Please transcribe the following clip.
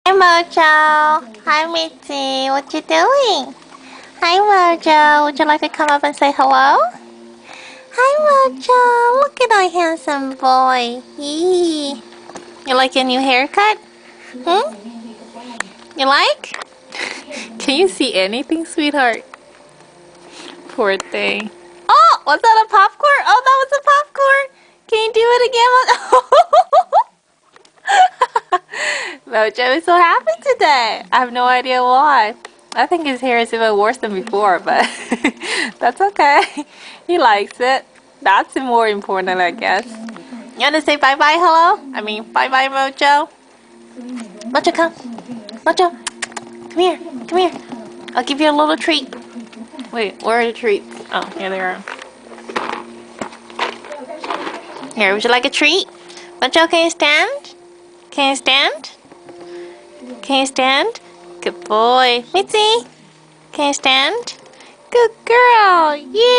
Hi Mojo. Hi Mitzi. What you doing? Hi Mojo. Would you like to come up and say hello? Hi Mojo. Look at our handsome boy. Yee. You like your new haircut? Hmm? You like? Can you see anything, sweetheart? Poor thing. Oh, was that a popcorn? Oh, that was a popcorn. Can you do it again? Mojo is so happy today. I have no idea why. I think his hair is even worse than before, but that's okay. He likes it. That's more important, I guess. You want to say bye-bye, hello? I mean, bye-bye, Mojo. Mojo, come. Mojo, come here. Come here. I'll give you a little treat. Wait, where are the treats? Oh, here they are. Here, would you like a treat? Mojo, can you stand? Can you stand? Can you stand? Good boy. Mitzi, can you stand? Good girl. Yeah.